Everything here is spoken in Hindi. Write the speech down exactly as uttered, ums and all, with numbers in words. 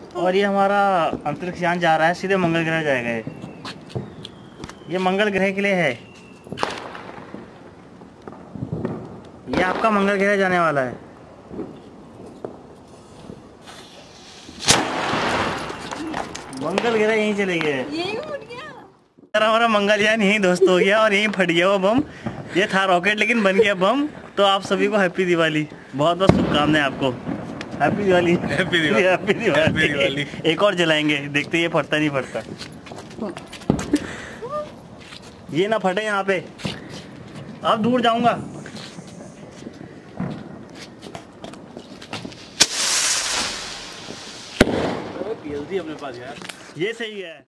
और ये हमारा अंतरिक्ष यान जा रहा है, सीधे मंगल ग्रह जाएगा। ये ये मंगल ग्रह के लिए है। ये आपका मंगल ग्रह जाने वाला है। मंगल ग्रह यहीं चले गए। यही फट गया यार, हमारा मंगलयान यहीं ध्वस्त हो गया और यहीं फट गया वो बम। ये था रॉकेट लेकिन बन गया बम। तो आप सभी को हैप्पी दिवाली, बहुत बहुत शुभकामनाएं आपको। Happy Diwali. Happy Diwali. Happy Diwali. Happy Diwali. एक और जलाएंगे, देखते ये फटता नहीं फटता। ये ना फटे यहाँ पे। अब दूर जाऊंगा। पीएलसी अपने पास यार, ये सही है।